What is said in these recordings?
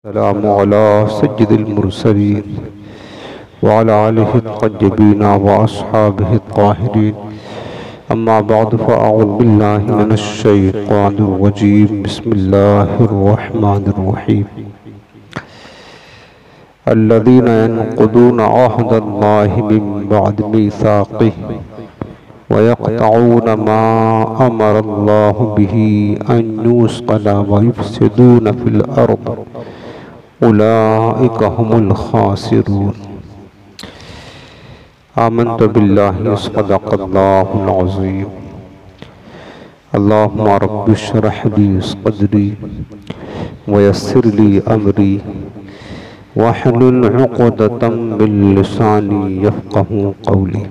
السلام على سيد المرسلين وعلى آله الطيبين وأصحابه الطاهرين أما بعد فأعوذ بالله من الشيطان الرجيم بسم الله الرحمن الرحيم الذين ينقضون عهد الله من بعد ميثاقه ويقطعون ما أمر الله به أن يوصل ويفسدون في الأرض أولئك هم الخاسرون آمنت بالله صدق الله العظيم اللهم رب اشرح لي صدري ويسر لي أمري واحلل عقدة من لساني يفقه قولي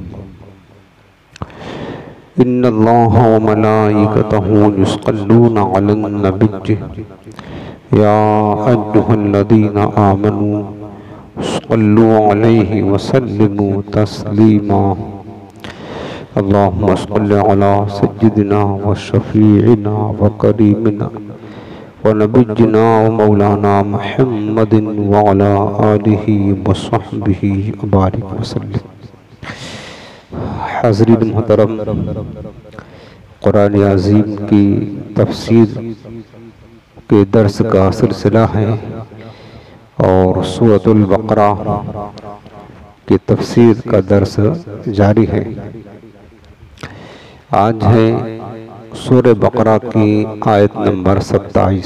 إن الله وملائكته يصلون على النبي يا أيها الذين آمنوا صلوا عليه وسلموا تسليما اللهم صل على سيدنا وشفيعنا وكريمنا ونبينا ومولانا محمد وعلى آله وصحبه وبارك وسلم حاضرین محترم، قرآن عظیم کی تفسیر کے درس کا سلسلہ ہے اور سورۃ البقرہ کی تفسیر کا درس جاری ہے۔ آج ہے سورہ بقرہ کی آیت نمبر 27۔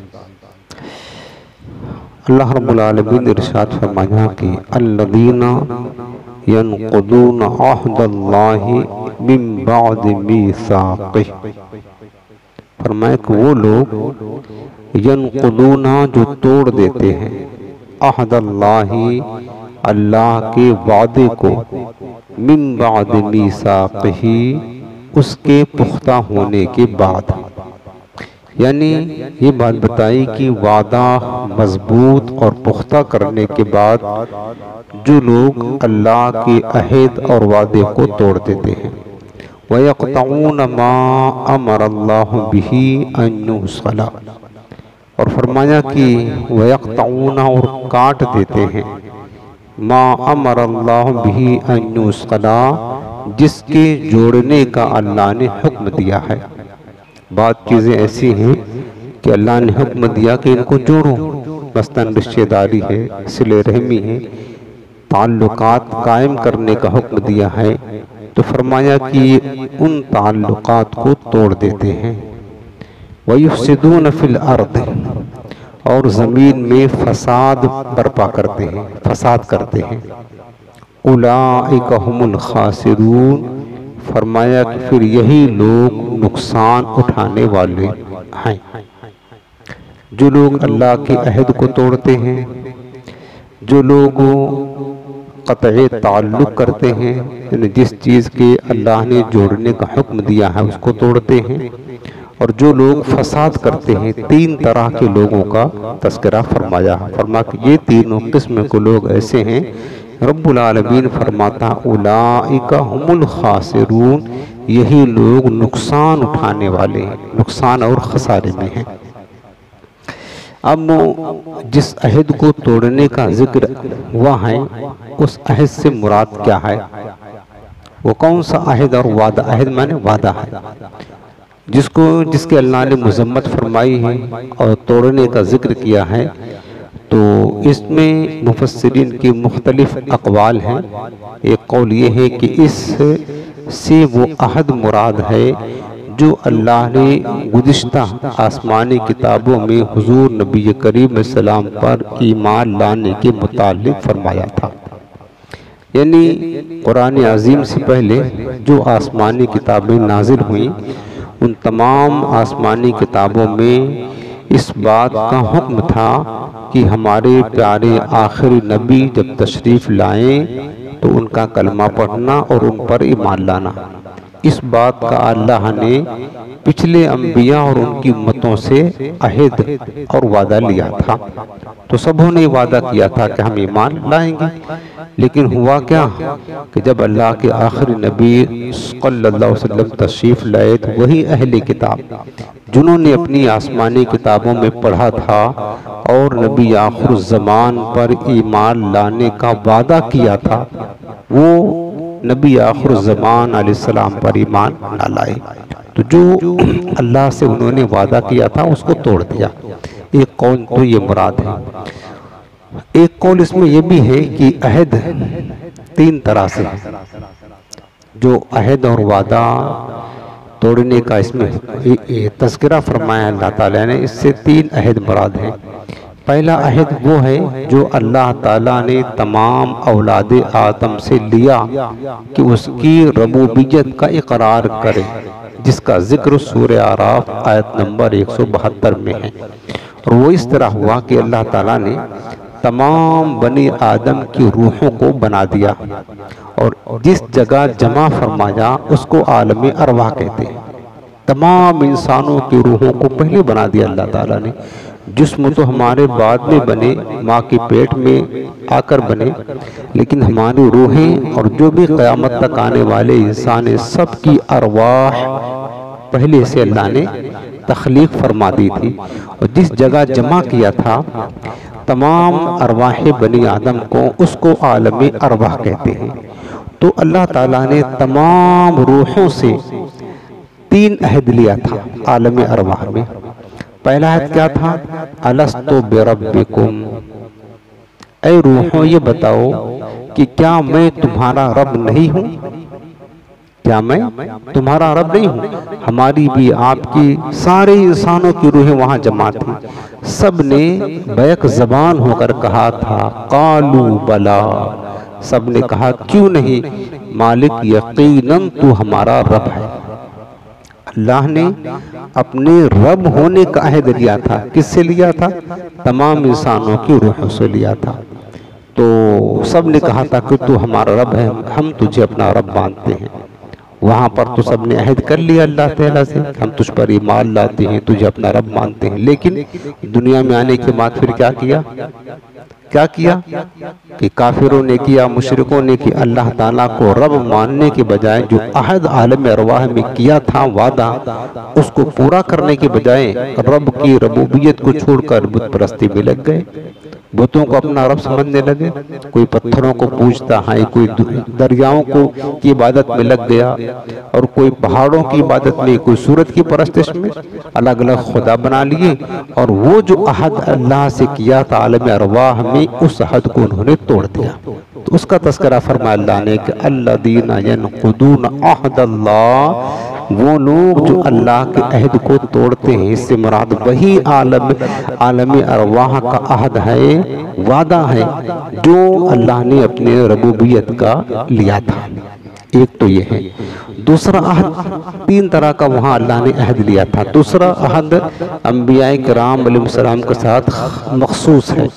اللہ رب العالمین ارشاد فرمایا کہ الذین ينقضون عہد اللہ من بعد میثاقہ، فرمایا کہ وہ لوگ ینقضون جو توڑ دیتے ہیں عہد اللہ، اللہ کے وعدے کو، من بعد میثاقہ، اس کے پختہ ہونے کے بعد، یعنی یہ بات بتائی کہ وعدہ مضبوط اور پختہ کرنے کے بعد جو لوگ اللہ کے عہد اور وعدے کو توڑ دیتے ہیں، وَيَقْطَعُونَ مَا أَمَرَ اللَّهُ بِهِ أَن يُوصَلَ، اور فرمایا کہ وَيَقْطَعُونَ اور کاٹ دیتے ہیں مَا أَمَرَ اللَّهُ بِهِ أَن يُوصَلَ، جس کے جوڑنے کا اللہ نے حکم دیا ہے۔ بعض چیزیں ایسی ہیں کہ اللہ نے حکم دیا کہ ان کو جوڑو، مثلاً رشتہ داری ہے، صلہ رحمی ہے، تعلقات قائم کرنے کا حکم دیا ہے، تو فرمایا کہ ان تعلقات کو توڑ دیتے ہیں۔ وَيُفْسِدُونَ فِي الْأَرْضِ، اور زمین میں فساد برپا کرتے ہیں، فساد کرتے ہیں۔ أُولَئِكَ هُمُ الْخَاسِرُونَ، فرمایا کہ پھر یہی لوگ نقصان اٹھانے والے ہیں۔ جو لوگ اللہ کے عہد کو توڑتے ہیں، جو لوگ قطع تعلق کرتے ہیں، یعنی جس چیز کے اللہ نے جوڑنے کا حکم دیا ہے اس کو توڑتے ہیں، اور جو لوگ فساد کرتے ہیں، تین طرح کے لوگوں کا تذکرہ فرمایا کہ یہ تینوں قسم کے لوگ ایسے ہیں۔ رب العالمین فرماتا اولئک هم الخاسرون، یہی لوگ نقصان اٹھانے والے ہیں، نقصان اور خسارے میں ہیں۔ اب جس عہد کو توڑنے کا ذکر ہوا ہے، اس عہد سے مراد کیا ہے؟ وہ کون سا عہد اور وعدہ؟ عہد مانے وعدہ ہے، جس کے اللہ نے مذمت فرمائی ہے اور توڑنے کا ذکر کیا ہے۔ تو اس میں مفسرین کی مختلف اقوال ہیں۔ ایک قول یہ ہے کہ اس سے وہ عہد مراد ہے جو اللہ نے گزشتہ آسمانی کتابوں میں حضور نبی کریم علیہ السلام پر ایمان لانے کے متعلق فرمایا تھا، یعنی قرآن عظیم سے پہلے جو آسمانی کتابیں نازل ہوئیں، ان تمام آسمانی کتابوں میں اس بات کا حکم تھا کہ ہمارے پیارے آخری نبی جب تشریف لائیں تو ان کا کلمہ پڑھنا اور ان پر ایمان لانا۔ اس بات کا اللہ نے پچھلے انبیاء اور ان کی امتوں سے عہد اور وعدہ لیا تھا، تو سبوں نے وعدہ کیا تھا کہ ہم ایمان لائیں گے۔ لیکن ہوا کیا کہ جب اللہ کے آخری نبی صلی اللہ علیہ وسلم تشریف لائے تو وہی اہل کتاب جنہوں نے اپنی آسمانی کتابوں میں پڑھا تھا اور نبی آخر الزمان پر ایمان لانے کا وعدہ کیا تھا، وہ نبی آخر الزمان علیہ السلام پر ایمان نہ لائے۔ تو جو اللہ سے انہوں نے وعدہ کیا تھا اس کو توڑ دیا۔ ایک قول تو یہ مراد ہے۔ ایک قول اس میں یہ بھی ہے کہ عہد تین طرح سے ہے، جو عہد اور وعدہ توڑنے کا اس میں تذکرہ فرمایا اللہ تعالیٰ نے، اس سے تین عہد مراد ہیں۔ پہلا عہد وہ ہے جو اللہ تعالیٰ نے تمام اولاد آدم سے لیا کہ اس کی ربوبیت کا اقرار کرے، جس کا ذکر سورہ اعراف آیت نمبر 172 میں ہے۔ اور وہ اس طرح ہوا کہ اللہ تعالیٰ نے تمام بنی آدم کی روحوں کو بنا دیا اور جس جگہ جمع فرمایا اس کو عالم ارواح کہتے ہیں۔ تمام انسانوں کی روحوں کو پہلے بنا دیا اللہ تعالیٰ نے۔ جسم تو ہمارے بعد میں بنے، ماں کے پیٹ میں آ کر بنے، لیکن ہماری روحیں اور جو بھی قیامت تک آنے والے انسان ہیں، سب کی ارواح پہلے سے اللہ نے تخلیق فرما دی تھی۔ اور جس جگہ جمع کیا تھا تمام ارواح بنی آدم کو، اس کو عالم ارواح کہتے ہیں۔ تو اللہ تعالیٰ نے تمام روحوں سے تین عہد لیا تھا عالم ارواح میں۔ پہلا عہد کیا تھا؟ الست بربکم، اے روحوں یہ بتاؤ کہ کیا میں تمہارا رب نہیں ہوں؟ کیا میں تمہارا رب نہیں ہوں؟ ہماری بھی آپ کی سارے انسانوں کی روحیں وہاں جمع تھی، سب نے بیک زبان ہو کر کہا تھا قالوا بلا، سب نے کہا کیوں نہیں مالک یقیناً تو ہمارا رب ہے۔ اللہ نے اپنے رب ہونے کا عہد لیا تھا، کس سے لیا تھا؟ تمام انسانوں کی روحوں سے لیا تھا۔ تو سب نے کہا تھا کہ تو ہمارا رب ہے، ہم تجھے اپنا رب مانتے ہیں۔ وہاں پر تو سب نے عہد کر لیا اللہ تعالیٰ سے، ہم تجھ پر ایمان لاتے ہیں، تجھے اپنا رب مانتے ہیں۔ لیکن دنیا میں آنے کے بعد پھر کیا کیا کہ کافروں نے کیا، مشرکوں نے کہ اللہ تعالیٰ کو رب ماننے کے بجائے جو عہد عالم ارواح میں کیا تھا وعدہ، اس کو پورا کرنے کے بجائے رب کی ربوبیت کو چھوڑ کر بت پرستی میں لگ گئے، بتوں کو اپنا رب سمجھنے لگے۔ کوئی پتھروں کو پوجتا ہے، کوئی دریاؤں کی عبادت میں لگ گیا، اور کوئی پہاڑوں کی عبادت میں، کوئی سورت کی پرستش میں، الگ الگ خدا بنا لیے۔ اور وہ جو عہد اللہ سے کیا تھا عالم ارواح میں، اس عہد کو انہوں نے توڑ دیا۔ تو اس کا تذکرہ فرمایا اللہ نے کہ الذین ینقضون عہد اللہ، وہ لوگ جو اللہ کے عہد کو توڑتے ہیں، اس سے مراد وہی عالم ارواح کا عہد ہے، وعدہ ہے جو اللہ نے اپنے ربوبیت کا لیا تھا۔ ایک تو یہ ہے۔ دوسرا عہد تین طرح کا وہاں اللہ نے عہد لیا تھا۔ دوسرا عہد انبیاء کرام علیہ السلام کے ساتھ مخصوص ہے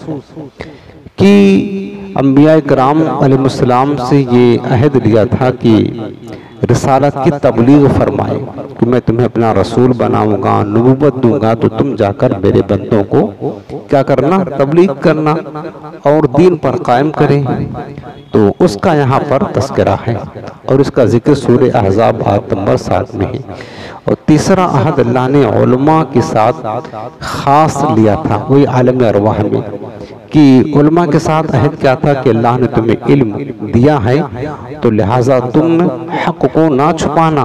کہ انبیاء کرام علیہ السلام سے یہ عہد لیا تھا کہ رسالت کی تبلیغ فرمائے کہ میں تمہیں اپنا رسول بناؤں گا، نبوت دوں گا، تو تم جا کر میرے بندوں کو کیا کرنا؟ تبلیغ کرنا اور دین پر قائم کریں۔ تو اس کا یہاں پر تذکرہ ہے اور اس کا ذکر سورہ احزاب آیت نمبر 7 میں ہے۔ اور تیسرا عہد اللہ نے علماء کے ساتھ خاص لیا تھا، وہی عالم ارواح میں، کہ علماء کے ساتھ عہد کیا تھا کہ اللہ نے تمہیں علم دیا ہے تو لہٰذا تم حق کو نہ چھپانا،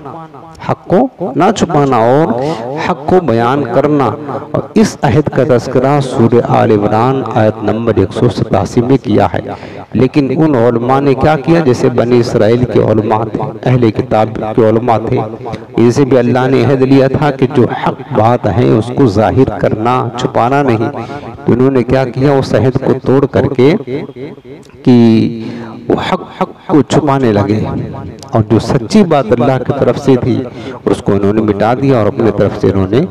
حق کو نہ چھپانا اور حق کو بیان کرنا۔ اور اس عہد کا تذکرہ سورہ آل عمران آیت نمبر 187 میں کیا ہے۔ لیکن ان علماء نے کیا کیا؟ جیسے بنی اسرائیل کے علماء تھے، اہل کتاب کے علماء تھے، ان سے بھی اللہ نے عہد لیا تھا کہ جو حق بات ہے اس کو ظاہر کرنا، چھپانا نہیں۔ تو انہوں نے کیا کیا؟ اس عہد کو توڑ کر کے کہ وہ حق کو چھپانے لگے، اور جو سچی بات اللہ کی طرف سے تھی اس کو انہوں نے مٹا دیا اور اپنے طرف سے انہوں نے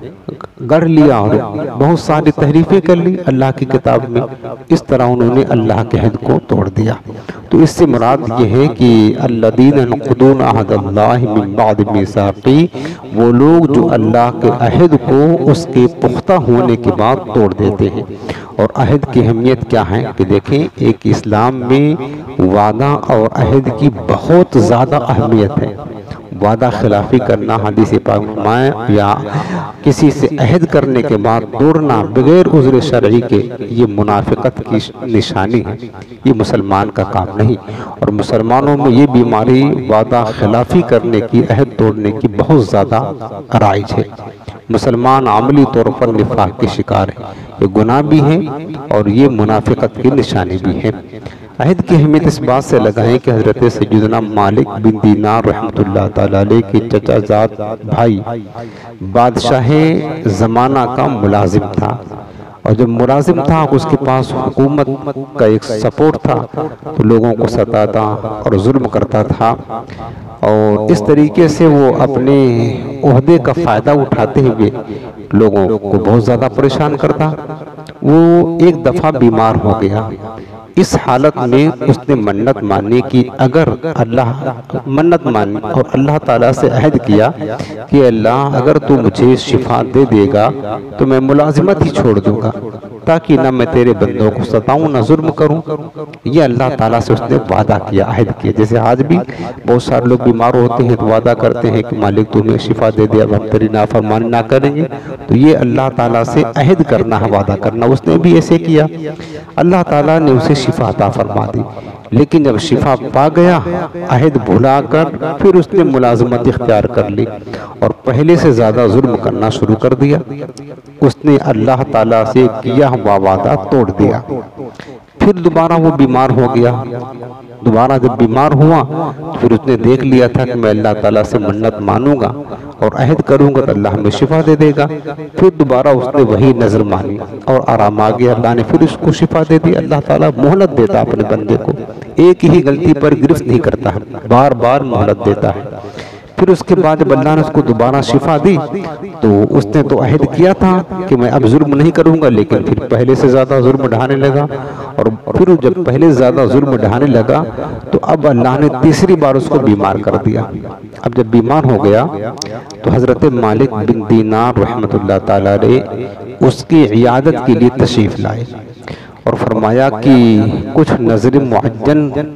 گڑھ لیا اور بہت ساری تحریفیں کر لی اللہ کی کتاب میں۔ اس طرح انہوں نے اللہ کے عہد کو توڑ دیا۔ تو اس سے مراد یہ ہے کہ الذین ینقضون عہد اللہ من بعد میثاقہ، وہ لوگ جو اللہ کے عہد کو اس کے پختہ ہونے کے بعد توڑ دیتے ہیں۔ اور عہد کی اہمیت کیا ہے کہ دیکھیں، ایک اسلام میں وعدہ اور عہد کی بہت زیادہ اہمیت ہے، وعدہ خلافی کرنا حدیث پاک فرمائے یا کسی سے عہد کرنے کے بعد توڑنا بغیر عذر شرعی کے، یہ منافقت کی نشانی ہے، یہ مسلمان کا کام نہیں۔ اور مسلمانوں میں یہ بیماری وعدہ خلافی کرنے کی، عہد توڑنے کی بہت زیادہ رائج ہے۔ مسلمان عملی طور پر نفاق کے شکار ہے، یہ گناہ بھی ہے اور یہ منافقت کی نشانی بھی ہے۔ عہد کی اہمیت اس بات سے لگائیں کہ حضرت سیدنا مالک بن دینار رحمۃ اللہ تعالیٰ علیہ کے چچا زاد بھائی بادشاہ زمانہ کا ملازم تھا، اور جب ملازم تھا اس کے پاس حکومت کا ایک سپورٹ تھا، تو لوگوں کو ستاتا اور ظلم کرتا تھا، اور اس طریقے سے وہ اپنے عہدے کا فائدہ اٹھاتے ہوئے لوگوں کو بہت زیادہ پریشان کرتا۔ وہ ایک دفعہ بیمار ہو گیا۔ اس حالت میں اس نے منت مانی کہ اگر اور اللہ تعالیٰ سے عہد کیا کہ اللہ اگر تو مجھے شفا دے دے گا تو میں ملازمت ہی چھوڑ دوں گا، تاکہ نہ میں تیرے بندوں کو ستاؤں نہ ظلم کروں۔ یہ اللہ تعالیٰ سے اس نے وعدہ کیا، عہد کیا۔ جیسے آج بھی بہت سارے لوگ بیمار ہوتے ہیں تو وعدہ کرتے ہیں کہ مالک تمہیں شفا دے دے، اب ہم تیری نافرمانی نہ کریں گے۔ تو یہ اللہ تعالیٰ سے عہد کرنا ہے، وعدہ کرنا۔ اس نے بھی ایسے کیا، اللہ تعالیٰ نے اسے شفا عطا فرما دی، لیکن جب شفا پا گیا عہد بھلا کر پھر اس نے ملازمت اختیار کر لی اور پہلے سے زیادہ ظلم کرنا شروع کر دیا۔ اس نے اللہ تعالیٰ سے کیا ہوا وعدہ توڑ دیا۔ پھر دوبارہ وہ بیمار ہو گیا۔ دوبارہ جب بیمار ہوا تو پھر اس نے دیکھ لیا تھا کہ میں اللہ تعالیٰ سے منت مانوں گا اور عہد کروں گا تو اللہ ہمیں شفا دے دے گا۔ پھر دوبارہ اس نے وہی نظر مانی اور آرام آ گیا، اللہ نے پھر اس کو شفا دے دی۔ اللہ تعالیٰ مہلت دیتا اپنے بندے کو، ایک ہی غلطی پر گرفت نہیں کرتا ہے، بار بار مہلت دیتا ہے۔ پھر اس کے بعد جب اللہ نے اس کو دوبارہ شفا دی تو اس نے تو عہد کیا تھا کہ میں اب ظلم نہیں کروں گا، لیکن پھر پہلے سے زیادہ ظلم ڈھانے لگا، اور پھر جب پہلے زیادہ ظلم ڈھانے لگا تو اب اللہ نے تیسری بار اس کو بیمار کر دیا۔ اب جب بیمار ہو گیا تو حضرت مالک بن دینار رحمۃ اللہ تعالیٰ نے اس کی عیادت کے لیے تشریف لائے اور فرمایا کہ کچھ نظر معجن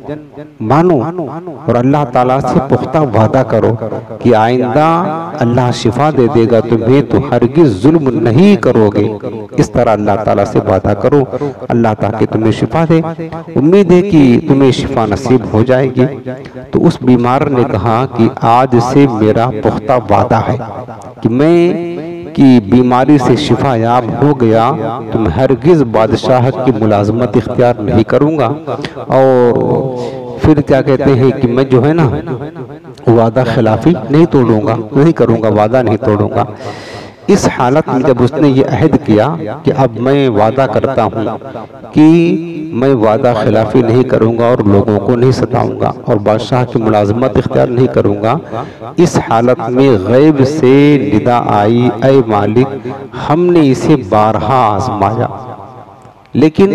مانو اور اللہ تعالیٰ سے پختہ وعدہ کرو کہ آئندہ اللہ شفا دے دے گا تمہیں تو ہرگز ظلم نہیں کرو گے۔ اس طرح اللہ تعالیٰ سے وعدہ کرو، اللہ تاکہ تمہیں شفا دے، امید ہے کہ تمہیں شفا نصیب ہو جائے گی۔ تو اس بیمار نے کہا کہ آج سے میرا پختہ وعدہ ہے کہ میں کی بیماری سے شفا یاب ہو گیا تو میں ہرگز بادشاہ کی ملازمت اختیار نہیں کروں گا، اور پھر کیا کہتے ہیں کہ میں جو ہے نا وعدہ خلافی نہیں توڑوں گا، نہیں کروں گا، وعدہ نہیں توڑوں گا۔ اس حالت میں جب اس نے یہ عہد کیا کہ اب میں وعدہ کرتا ہوں کہ میں وعدہ خلافی نہیں کروں گا اور لوگوں کو نہیں ستاؤں گا اور بادشاہ کی ملازمت اختیار نہیں کروں گا، اس حالت میں غیب سے ندا آئی، اے مالک ہم نے اسے بارہا آزمایا لیکن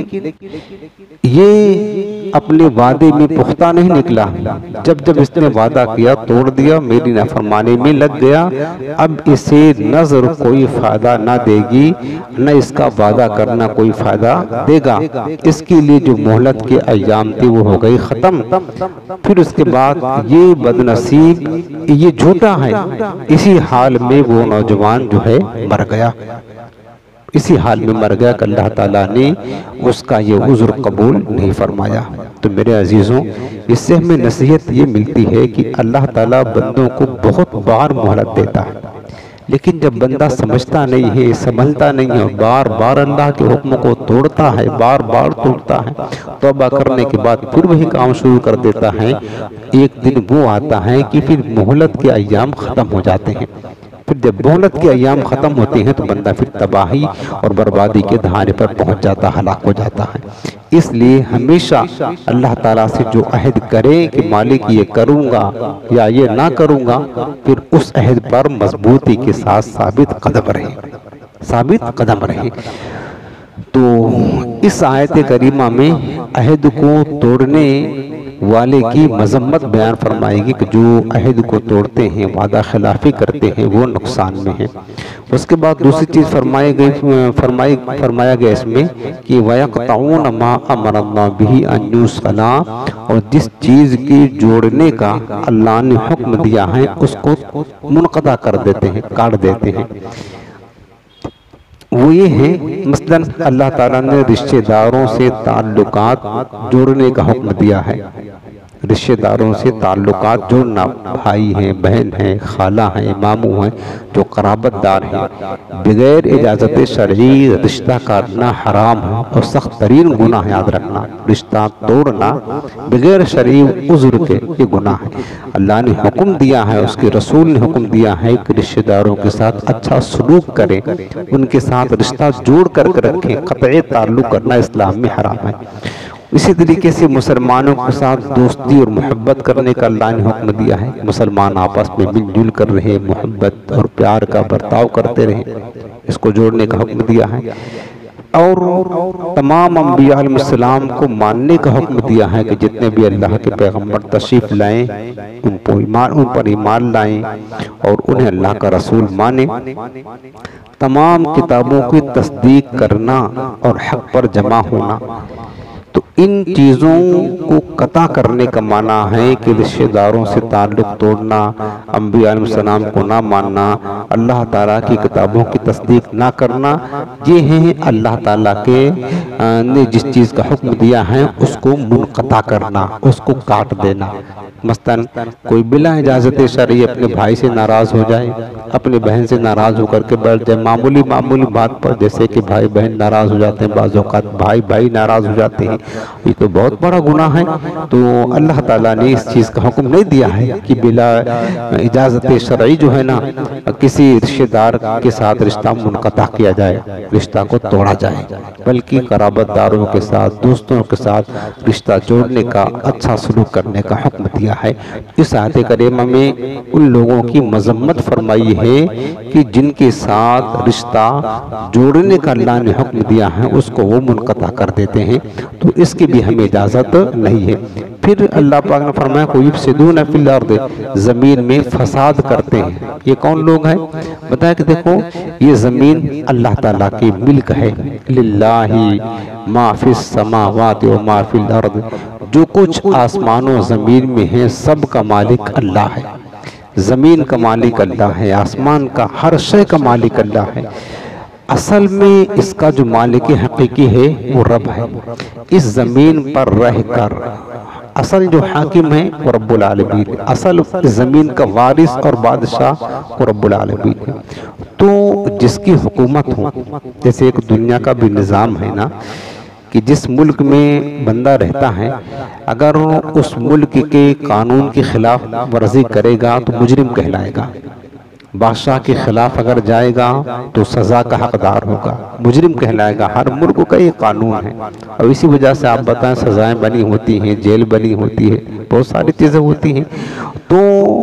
یہ اپنے وعدے میں پختہ نہیں نکلا۔ جب اس نے وعدہ کیا توڑ دیا، میری نافرمانی میں لگ گیا، اب اسے نظر کوئی فائدہ نہ دے گی، نہ اس کا وعدہ کرنا کوئی فائدہ دے گا۔ اس کے لیے جو مہلت کے ایام تھے وہ ہو گئی ختم۔ پھر اس کے بعد یہ بدنصیب، یہ جھوٹا ہے، اسی حال میں وہ نوجوان جو ہے مر گیا، اسی حال میں مر گیا کہ اللہ تعالیٰ نے اس کا یہ عذر قبول نہیں فرمایا۔ تو میرے عزیزوں، اس سے ہمیں نصیحت یہ ملتی ہے کہ اللہ تعالیٰ بندوں کو بہت بار مہلت دیتا ہے، لیکن جب بندہ سمجھتا نہیں ہے، سنبھلتا نہیں ہے، بار بار اللہ کے حکم کو توڑتا ہے، بار بار توڑتا ہے، توبہ کرنے کے بعد پھر وہی کام شروع کر دیتا ہے، ایک دن وہ آتا ہے کہ پھر مہلت کے ایام ختم ہو جاتے ہیں۔ پھر جب مہلت کے ایام ختم ہوتے ہیں تو بندہ پھر تباہی اور بربادی کے دہانے پر پہنچ جاتا، ہلاک ہو جاتا ہے۔ اس لیے ہمیشہ اللہ تعالیٰ سے جو عہد کرے کہ مالک یہ کروں گا یا یہ نہ کروں گا، پھر اس عہد پر مضبوطی کے ساتھ ثابت قدم رہے۔ تو اس آیت کریمہ میں عہد کو توڑنے والے کی مذمت بیان فرمائے گی کہ جو عہد کو توڑتے ہیں، وعدہ خلافی کرتے ہیں، وہ نقصان میں ہیں۔ اس کے بعد دوسری چیز فرمایا گیا اس میں کہ وَيَقْطَعُونَ مَا أَمَرَ اللَّهُ بِهِ أَن يُوصَلَ، اور جس چیز کی جوڑنے کا اللہ نے حکم دیا ہے اس کو منقطع کر دیتے ہیں، کاٹ دیتے ہیں۔ وہ یہ ہے مثلا اللہ تعالیٰ نے رشتہ داروں سے تعلقات جوڑنے کا حکم دیا ہے، رشتہ داروں سے تعلقات جوڑنا، بھائی ہیں، بہن ہیں، خالہ ہیں، ماموں ہیں، جو قرابت دار ہیں، بغیر اجازت شرعی رشتہ کاٹنا حرام ہے اور سخت ترین گناہ ہے۔ یاد رکھنا، رشتہ توڑنا بغیر شرعی عذر کے یہ گناہ ہے۔ اللہ نے حکم دیا ہے، اس کے رسول نے حکم دیا ہے کہ رشتہ داروں کے ساتھ اچھا سلوک کریں، ان کے ساتھ رشتہ جوڑ کر رکھیں، قطعی تعلق کرنا اسلام میں حرام ہے۔ اسی طریقے سے مسلمانوں کے ساتھ دوستی اور محبت کرنے کا اللہ نے حکم دیا ہے، مسلمان آپس میں مل جل کر رہے، محبت اور پیار کا برتاؤ کرتے رہیں، اس کو جوڑنے کا حکم دیا ہے۔ اور تمام انبیاء علیہ السلام کو ماننے کا حکم دیا ہے کہ جتنے بھی اللہ کے پیغمبر تشریف لائیں ان پر ایمان لائیں اور انہیں اللہ کا رسول مانیں، تمام کتابوں کی تصدیق کرنا اور حق پر جمع ہونا۔ تو ان چیزوں کو قطع کرنے کا معنی ہے کہ رشتہ داروں سے تعلق توڑنا، انبیاء علیہ السلام کو نہ ماننا، اللہ تعالیٰ کی کتابوں کی تصدیق نہ کرنا، یہ ہیں اللہ تعالیٰ نے جس چیز کا حکم دیا ہے اس کو منقطع کرنا، اس کو کاٹ دینا۔ مثلاً کوئی بلا اجازت شرعی اپنے بھائی سے ناراض ہو جائے، اپنے بہن سے ناراض ہو کر کے بیٹھ جائے، معمولی بات پر، جیسے کہ بھائی بہن ناراض ہو جاتے ہیں، بعض اوقات بھائی ناراض ہو جاتے ہیں، یہ تو بہت بڑا گناہ ہے۔ تو اللہ تعالیٰ نے اس چیز کا حکم نہیں دیا ہے کہ بلا اجازت شرعی جو ہے نا کسی رشتہ دار کے ساتھ رشتہ منقطع کیا جائے، رشتہ کو توڑا جائے، بلکہ قرابت داروں کے ساتھ، دوستوں کے ساتھ رشتہ جوڑنے کا، اچھا سلوک کرنے کا حکم دیا ہے۔ اس آیت کریمہ میں ان لوگوں کی مذمت فرمائی ہے کہ جن کے ساتھ رشتہ جوڑنے کا اللہ نے حکم دیا ہے اس کو وہ منقطع کر دیتے ہیں، تو اس کی بھی ہمیں اجازت نہیں ہے۔ پھر اللہ پاک نے فرمایا کوئی یفسدون فی الارض، زمین میں فساد کرتے ہیں۔ یہ کون لوگ ہیں؟ بتایا کہ دیکھو یہ زمین اللہ تعالیٰ کی ملک ہے، للہ ما فی السماوات و ما فی الارض، جو کچھ آسمان و زمین میں ہے سب کا مالک اللہ ہے۔ زمین کا مالک اللہ ہے، آسمان کا ہر شے کا مالک اللہ ہے۔ اصل میں اس کا جو مالک حقیقی ہے وہ رب ہے۔ اس زمین پر رہ کر اصل جو حاکم ہے وہ رب العالمین، اصل زمین کا وارث اور بادشاہ وہ رب العالمین ہے۔ تو جس کی حکومت ہو، جیسے ایک دنیا کا بھی نظام ہے نا کہ جس ملک میں بندہ رہتا ہے اگر اس ملک کے قانون کی خلاف ورزی کرے گا تو مجرم کہلائے گا، بادشاہ کے خلاف اگر جائے گا تو سزا کا حقدار ہوگا، مجرم کہلائے گا۔ ہر ملک کا یہ قانون ہے اور اسی وجہ سے آپ بتائیں سزائیں بنی ہوتی ہیں، جیل بنی ہوتی ہے، بہت ساری چیزیں ہوتی ہیں۔ تو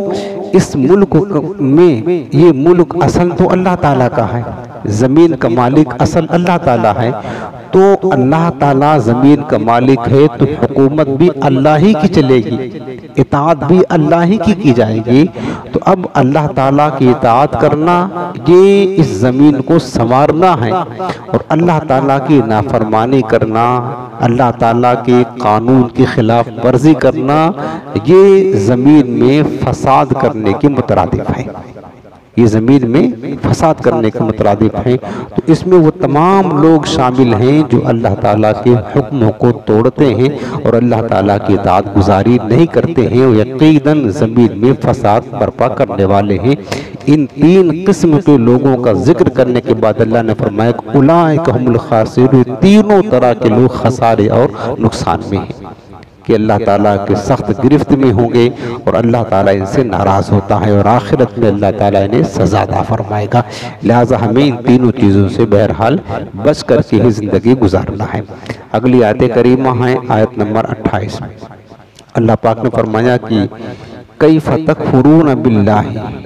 اس ملک میں یہ ملک اصل تو اللہ تعالیٰ کا ہے، زمین کا مالک اصل اللہ تعالیٰ ہے، تو اللہ تعالیٰ زمین کا مالک ہے تو حکومت بھی اللہ ہی کی چلے گی، اطاعت بھی اللہ ہی کی جائے گی۔ تو اب اللہ تعالیٰ کی اطاعت کرنا یہ اس زمین کو سنوارنا ہے، اور اللہ تعالیٰ کی نافرمانی کرنا، اللہ تعالیٰ کے قانون کی خلاف ورزی کرنا یہ زمین میں فساد کرنے کے مترادف ہے، یہ زمین میں فساد کرنے کے مترادف ہیں۔ تو اس میں وہ تمام لوگ شامل ہیں جو اللہ تعالیٰ کے حکموں کو توڑتے ہیں اور اللہ تعالیٰ کی اطاعت گزاری نہیں کرتے ہیں، وہ یقیناً زمین میں فساد برپا کرنے والے ہیں۔ ان تین قسم کے لوگوں کا ذکر کرنے کے بعد اللہ نے فرمایا کہ اولئک هم الخاسرون، تینوں طرح کے لوگ خسارے اور نقصان میں ہیں کہ اللہ تعالیٰ کے سخت گرفت میں ہوں گے اور اللہ تعالیٰ ان سے ناراض ہوتا ہے اور آخرت میں اللہ تعالیٰ انہیں سزا عطا فرمائے گا۔ لہٰذا ہمیں ان تینوں چیزوں سے بہرحال بچ کر کے ہی زندگی گزارنا ہے۔ اگلی آیت کریمہ ہے آیت نمبر 28 میں اللہ پاک نے فرمایا کہ کیف تکفرون باللہ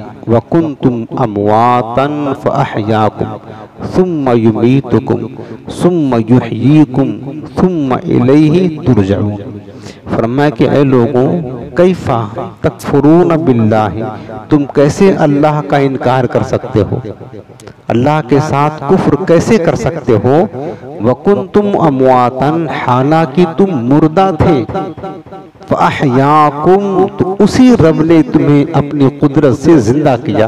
وکنتم امواتا فاحیاکم ثم یمیتکم ثم یحییکم ثم الیہ ترجعون فرمایا کہ اے لوگوں کیفا تکفرون باللہ، تم کیسے اللہ کا انکار کر سکتے ہو، اللہ کے ساتھ کفر کیسے کر سکتے ہو، وکنتم امواتا، حالانکہ تم مردہ تھے، فاحیاکم، تو اسی رب نے تمہیں اپنی قدرت سے زندہ کیا،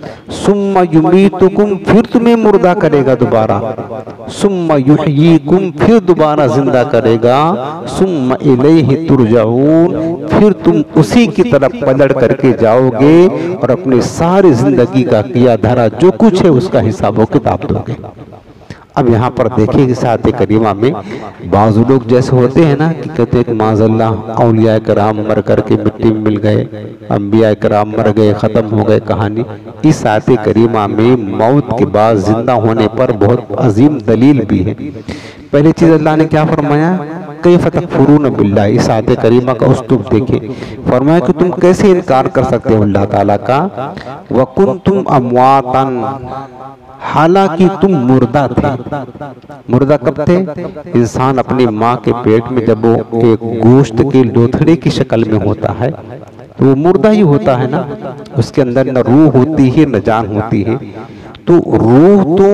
ثم یمیتکم، پھر تمہیں مردہ کرے گا دوبارہ، ثم یحییکم، پھر دوبارہ زندہ کرے گا، ثم الیہ ترجعون، پھر تم اسی کی طرف پلٹ کر کے جاؤ گے اور اپنی ساری زندگی کا کیا دھرا جو کچھ ہے اس کا حساب و کتاب دو گے۔ اب یہاں پر دیکھیں کہ آیت کریمہ میں بعض لوگ جیسے ہوتے ہیں نا کہ کہتے ہیں کہ معاذ اللہ اولیاء کرام مر کر کے مٹی میں مل گئے، انبیاء کرام مر گئے، ختم ہو گئے کہانی۔ اس آیت کریمہ میں موت کے بعد زندہ ہونے پر بہت عظیم دلیل بھی ہے۔ پہلی چیز اللہ نے کیا فرمایا، کیف تکفرون باللہ، اس آیت کریمہ کا اسلوب دیکھیں، فرمایا کہ تم کیسے انکار کر سکتے ہو اللہ تعالیٰ کا، وکنتم امواتا، حالانکہ تم مردہ تھے۔ مردہ کب تھے؟ انسان اپنی ماں کے پیٹ میں جب وہ ایک گوشت کی لوتھڑی کی شکل میں ہوتا ہے تو وہ مردہ ہی ہوتا ہے نا، اس کے اندر نہ روح ہوتی ہے نہ جان ہوتی ہے، تو روح تو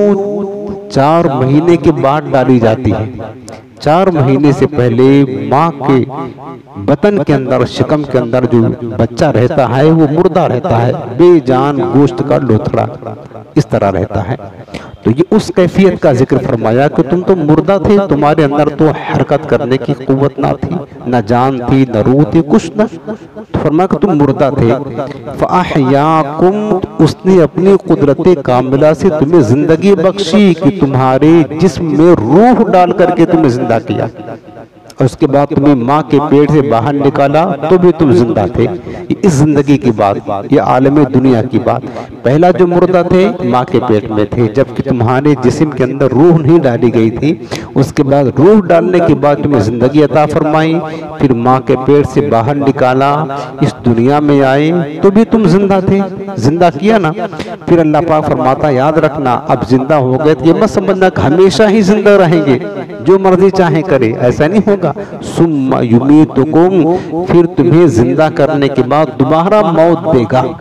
4 مہینے کے بعد ڈالی جاتی ہے۔ 4 مہینے سے پہلے ماں کے بطن کے اندر، شکم کے اندر جو بچہ رہتا ہے وہ مردہ رہتا ہے، بے جان گوشت کا لوتھڑا اس طرح رہتا ہے۔ تو یہ اس کیفیت کا ذکر فرمایا کہ تم تو مردہ تھے، تمہارے اندر تو حرکت کرنے کی قوت نہ تھی، نہ جان تھی، نہ روح تھی، کچھ نہ، تو فرمایا کہ تم مردہ تھے، فَأَحْيَاكُمْ، اس نے اپنی قدرت کاملہ سے تمہیں زندگی بخشی کہ تمہارے جسم میں روح ڈال کر کے تمہیں زندہ کیا، اور اس کے بعد تمہیں ماں کے پیٹ سے باہر نکالا تو بھی تم زندہ تھے۔ اس زندگی کی بات، یہ عالم دنیا کی بات، پہلا جو مردہ تھے ماں کے پیٹ میں تھے جبکہ تمہارے جسم کے اندر روح نہیں ڈالی گئی تھی، اس کے بعد روح ڈالنے کے بعد تمہیں زندگی عطا فرمائی، پھر ماں کے پیٹ سے باہر نکالا، اس دنیا میں آئے تو بھی تم زندہ تھے، زندہ کیا نا۔ پھر اللہ پاک فرماتا یاد رکھنا اب زندہ ہو گئے تو یہ مت سمجھنا کہ ہمیشہ ہی زندہ رہیں گے، جو مرضی چاہیں کرے، ایسا نہیں ہوگا۔ ثم یمیتکم، پھر تمہیں زندہ کرنے کے بعد دوبارہ موت دے گا،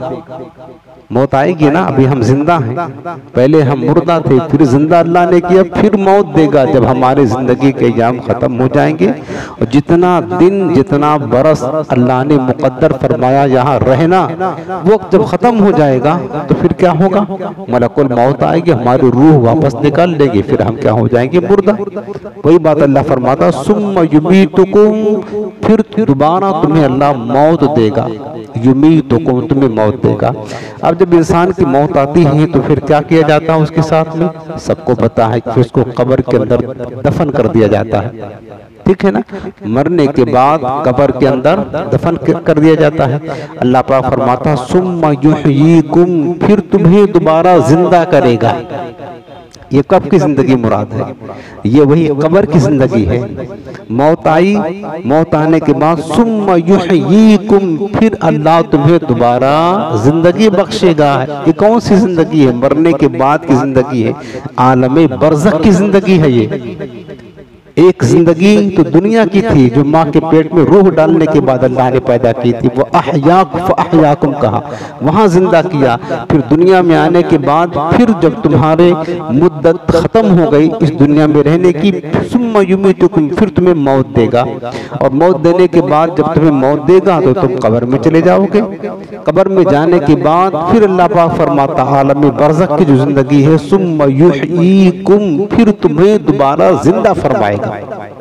موت آئے گی نا، ابھی ہم زندہ ہیں، پہلے ہم مردہ تھے، پھر زندہ اللہ نے کیا، پھر موت دے گا جب ہمارے زندگی کے ایام ختم ہو جائیں گے، اور جتنا دن جتنا برس اللہ نے مقدر فرمایا یہاں رہنا، وقت جب ختم ہو جائے گا تو پھر کیا ہوگا، ملک الموت آئے گی، ہماری روح واپس نکال لے گی، پھر ہم کیا ہو جائیں گے، مردہ۔ وہی بات اللہ فرماتا ثم یمیتکم، پھر دوبارہ تمہیں اللہ موت دے گا، یمیتکم، تمہیں موت دے گا۔ اب جب انسان کی موت آتی ہے تو پھر کیا کیا جاتا ہے اس کے ساتھ میں، سب کو پتا ہے کہ اس کو قبر کے اندر دفن کر دیا جاتا ہے، ٹھیک ہے نا، مرنے کے بعد قبر کے اندر دفن کر دیا جاتا ہے۔ اللہ پاک فرماتا ثم یحییکم، پھر تمہیں دوبارہ زندہ کرے گا۔ یہ کب کی زندگی مراد ہے، یہ وہی قبر کی زندگی ہے۔ موت آئی، موت آنے کے بعد ثم یحییکم، پھر اللہ تمہیں دوبارہ زندگی بخشے گا۔ یہ کون سی زندگی ہے، مرنے کے بعد کی زندگی ہے، عالم برزخ کی زندگی ہے۔ یہ ایک زندگی تو دنیا کی تھی جو ماں کے پیٹ میں روح ڈالنے کے بعد اللہ نے پیدا کی تھی، وہ فَأَحْيَاكُمْ کہا، وہاں زندہ کیا۔ پھر دنیا میں آنے کے بعد پھر جب تمہارے مدت ختم ہو گئی اس دنیا میں رہنے کی، ثُمَّ يُمِيتُكُمْ، پھر تمہیں موت دے گا، اور موت دینے کے بعد جب تمہیں موت دے گا تو تم قبر میں چلے جاؤ گے۔ قبر میں جانے کے بعد پھر اللہ پاک فرماتا عالم برزخ کی جو زندگی ہے ثُمَّ يُحْيِيكُمْ، پھر تمہیں دوبارہ زندہ فرمائے گا۔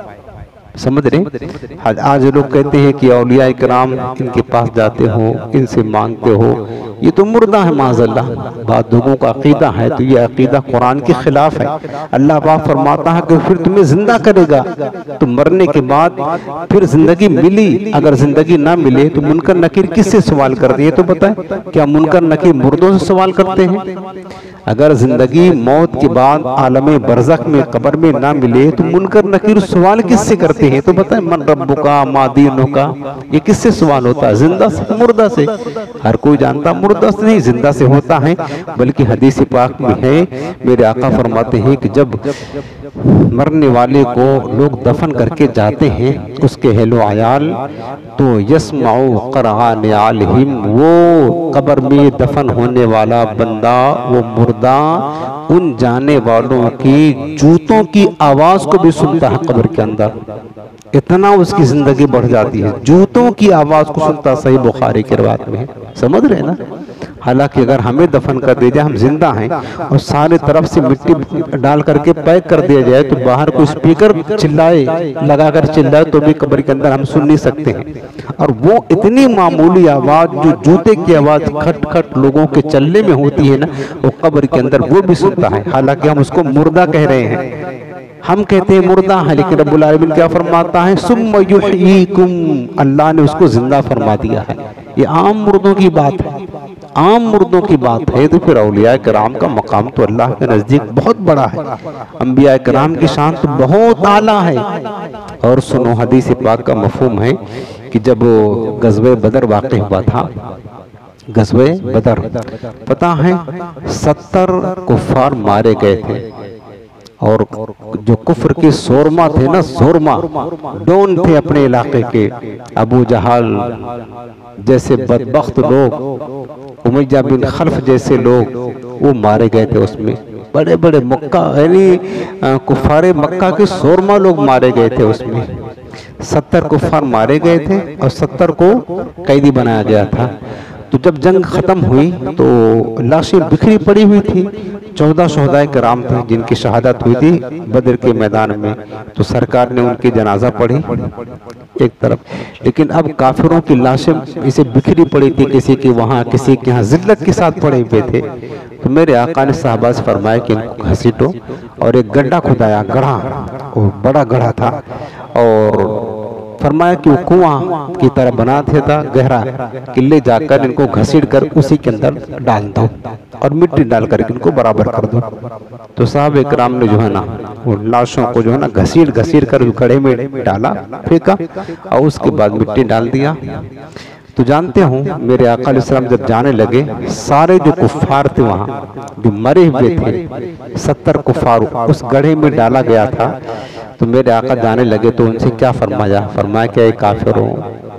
سمجھ رہے؟ آج لوگ کہتے ہیں کہ اولیاء کرام ان کے پاس جاتے ہو، ان سے مانگتے ہو، یہ تو مردہ ہے معاذ اللہ۔ بعض لوگوں کا عقیدہ ہے تو یہ عقیدہ قرآن کے خلاف ہے۔ اللہ پاک فرماتا ہے کہ پھر تمہیں زندہ کرے گا، تو مرنے کے بعد پھر زندگی ملی، اگر زندگی نہ ملے تو منکر نکیر کس سے سوال کرتے ہیں تو بتائیں، کیا منکر نکیر مردوں سے سوال کرتے ہیں؟ اگر زندگی موت کے بعد عالم برزخ میں قبر میں نہ ملے تو منکر نکیر سوال کس سے کرتے ہیں تو بتائیں، من ربکا ما دینکا، یہ کس سے سوال ہوتا ہے، زندہ سے مردہ سے؟ ہر کوئی جانتا مردہ سے نہیں، زندہ سے ہوتا ہے۔ بلکہ حدیث پاک میں ہے، میرے آقا فرماتے ہیں کہ جب مرنے والے کو لوگ دفن کر کے جاتے ہیں اس کے اہل و عیال، تو یسمعو قرعان نعالہم، وہ قبر میں دفن ہونے والا بندہ، وہ مردہ، ان جانے والوں کی جوتوں کی آواز کو بھی سنتا ہے قبر کے اندر. اتنا اس کی زندگی بڑھ جاتی ہے، جوتوں کی آواز کو سنتا. صحیح بخاری کی روایت میں ہے. سمجھ رہے نا؟ حالانکہ اگر ہمیں دفن کر دیا جائے، ہم زندہ ہیں، اور سارے طرف سے مٹی ڈال کر کے پیک کر دیا جائے، تو باہر کوئی سپیکر چلائے، لگا کر چلائے، تو بھی قبر کے اندر ہم سن نہیں سکتے ہیں. اور وہ اتنی معمولی آواز جو جوتے کی آواز کھٹ کھٹ لوگوں کے چلنے میں ہوتی ہے نا، وہ قبر کے اندر وہ بھی سنتا ہے. حالانکہ ہم اس کو مردہ کہہ رہے ہیں، ہم کہتے ہیں مردہ ہے، لیکن رب العالمین کیا فرماتا ہے؟ ثم یحییکم، اللہ نے اس کو زندہ فرما دیا ہے. یہ عام مردوں کی بات ہے، عام مردوں کی بات ہے. تو پھر اولیاء کرام کا مقام تو اللہ کے نزدیک بہت بڑا ہے، انبیاء کرام کی شان تو بہت اعلیٰ ہے. اور سنو، حدیث پاک کا مفہوم ہے کہ جب غزوہ بدر واقع ہوا تھا، غزوہ بدر، پتہ ہے 70 کفار مارے گئے تھے. اور جو کفر کے سورما تھے نا، سورما ڈون تھے اپنے علاقے کے، ابو جہل جیسے بدبخت لوگ، امیہ بن خلف جیسے لوگ، وہ مارے گئے تھے. اس میں بڑے بڑے مکہ، یعنی کفار مکہ کے سورما لوگ مارے گئے تھے. اس میں 70 کفار مارے گئے تھے اور 70 کو قیدی بنایا گیا تھا. تو جب جنگ ختم ہوئی تو لاشیں بکھری پڑی ہوئی تھی. 14 شہداء کرام تھے جن کی شہادت ہوئی تھی بدر کے میدان میں. تو سرکار نے ان کی جنازہ پڑھی ایک طرف، لیکن اب کافروں کی لاشیں اسے بکھری پڑی تھی، کسی کی وہاں، کسی کے ہاں، ذلت کے ساتھ پڑے ہوئے تھے. تو میرے آقا نے صحابہ سے فرمایا کہ ان کو گھسیٹو، اور ایک گڈھا کھدایا، گڑھا، اور بڑا گڑھا تھا، اور فرمایا کہ وہ کنواں کی طرح بنا تھا گہرا، کہ لے جا کر ان کو گھسیٹ کر اسی کے اندر ڈال دو، اور مٹی ڈال کر ان کو برابر کر دو. تو صحابہ کرام نے جو ہے نا وہ لاشوں کو جو ہے نا گھسیٹ کر گڑھے میں ڈالا، پھینکا، اور اس کے بعد مٹی ڈال دیا. تو جانتے ہوں میرے آقا علیہ السلام جب جانے لگے، سارے جو کفار تھے وہاں جو مرے ہوئے تھے، 70 کفار اس گڑھے میں ڈالا گیا تھا. تو میرے آقا جانے لگے تو ان سے کیا فرمایا؟ فرمایا کہ اے کافروں،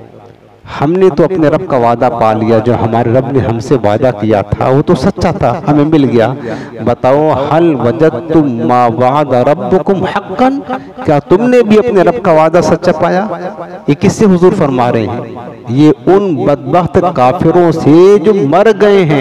ہم نے تو اپنے رب کا وعدہ پا لیا، جو ہمارے رب نے ہم سے وعدہ کیا تھا وہ تو سچا تھا، ہمیں مل گیا. بتاؤ هل وجدتم ما وعد ربکم حقا، کیا تم نے بھی اپنے رب کا وعدہ سچا پایا؟ یہ کس سے حضور فرما رہے ہیں؟ یہ ان بدبخت کافروں سے جو مر گئے ہیں،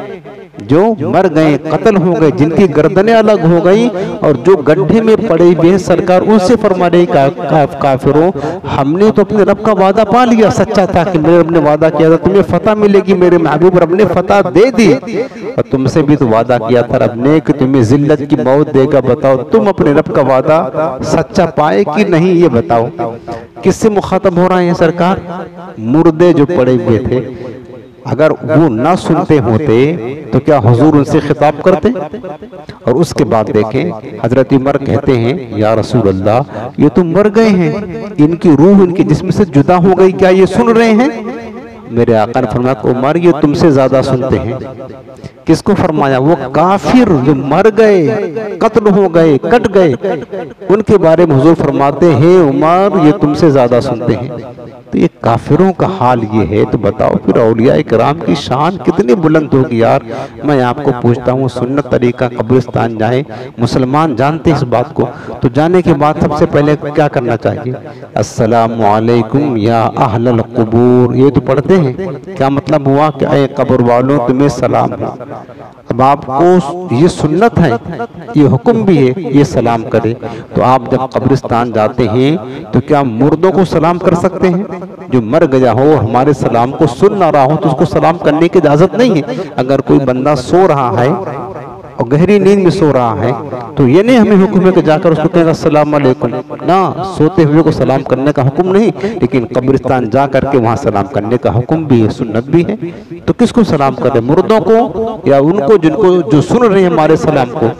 جو مر گئے، قتل ہو گئے، جن کی گردنیں الگ ہو گئی، اور جو گڈھے میں پڑے ہوئے ہیں، سرکار ان سے فرما رہے کافروں، ہم نے تو اپنے رب کا وعدہ پا لیا، سچا تھا کہ میرے رب نے وعدہ کیا تھا تمہیں فتح ملے گی، میرے محبوب رب نے فتح دے دی، اور تم سے بھی تو وعدہ کیا تھا رب نے کہ تمہیں ذلت کی موت دے گا. بتاؤ تم اپنے رب کا وعدہ سچا پائے کہ نہیں؟ یہ بتاؤ. کس سے مخاطب ہو رہے ہیں سرکار؟ مردے جو پڑے ہوئے تھے. اگر وہ نہ سنتے ہوتے تو کیا حضور ان سے خطاب کرتے؟ اور اس کے بعد دیکھیں حضرت عمر کہتے ہیں یا رسول اللہ، یہ تو مر گئے ہیں، ان کی روح ان کے جسم سے جدا ہو گئی، کیا یہ سن رہے ہیں؟ میرے آقا نے فرمایا کہ عمر یہ تم سے زیادہ سنتے ہیں. کس کو فرمایا؟ وہ کافر جو مر گئے، قتل ہو گئے، کٹ گئے، ان کے بارے میں حضور فرماتے ہیں عمر یہ تم سے زیادہ سنتے ہیں. تو یہ کافروں کا حال یہ ہے، تو بتاؤ پھر اولیاء کرام کی شان کتنی بلند ہوگی یار. میں آپ کو پوچھتا ہوں، سنت طریقہ قبرستان جائیں، مسلمان جانتے اس بات کو، تو جانے کے بعد سب سے پہلے کیا کرنا چاہیے؟ السلام علیکم یا اہل القبور، یہ تو پڑھتے ہیں. کیا مطلب ہوا کہ اے قبر والوں تمہیں سلام ہو. اب آپ کو یہ سنت ہے، یہ حکم بھی ہے یہ سلام کرے. تو آپ جب قبرستان جاتے ہیں تو کیا مردوں کو سلام کر سکتے ہیں؟ جو مر گیا ہو ہمارے سلام کو سن نہ رہا ہو تو اس کو سلام کرنے کی اجازت نہیں ہے. اگر کوئی بندہ سو رہا ہے اور گہری نیند میں سو رہا ہے تو یہ نہیں ہمیں حکم ہے کہ جا کر اس کو کہے گا السلام علیکم، نہ، سوتے ہوئے کو سلام کرنے کا حکم نہیں، لیکن قبرستان جا کر کے وہاں سلام کرنے کا حکم بھی ہے، سنت بھی ہے. تو کس کو سلام کرے؟ مردوں کو یا ان کو جن کو جو سن رہے ہیں ہمارے سلام کو؟